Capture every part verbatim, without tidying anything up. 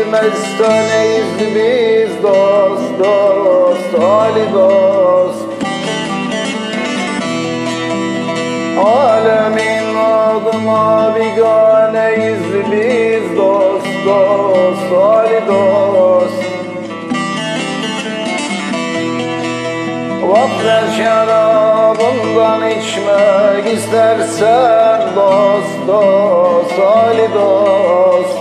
mestaneyiz biz, dost dost Ali dost. Alemin adına biganeyiz biz, dost dost Ali dost. Vafler şarabından içmek istersen, dost dost Ali dost.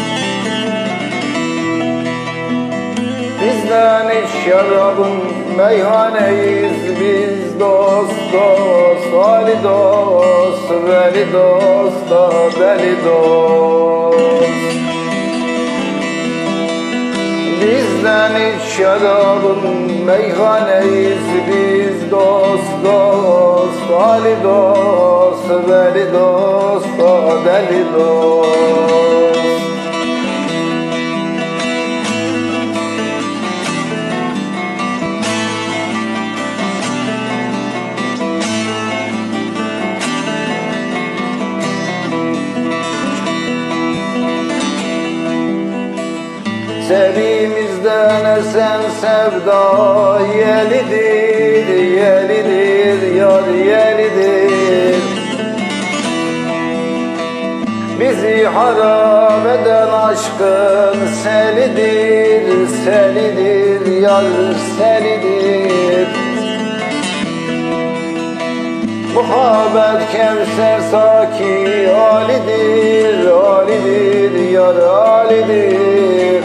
Bizden iç şarabın meyhaneyiz biz, dost dost Ali dost. Veli dost da deli dost. Bizden iç şarabın meyhaneyiz biz, dost dost Ali dost. Veli dost da deli dost. Sevimizden esen sevda yelidir, yelidir, yar yelidir. Bizi harap eden aşkın selidir, selidir, yar selidir. Muhabbet Kevser saki alidir, alidir, yar alidir.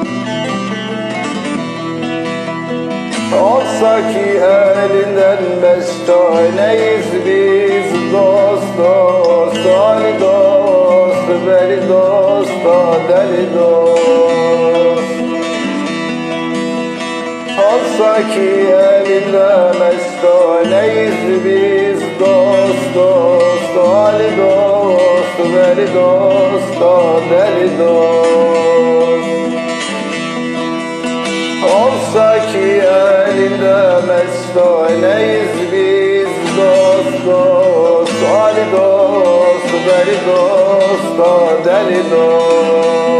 Olsa ki elinden mestaneyiz biz, dost dost Ali dost. Veli dost da deli dost. Olsa ki elinden mestaneyiz biz, dost dost Ali dost. Veli dost da deli dost. Olsa ki elinde mestaneyiz biz, dost dost Ali dost. Veli dost da deli dost.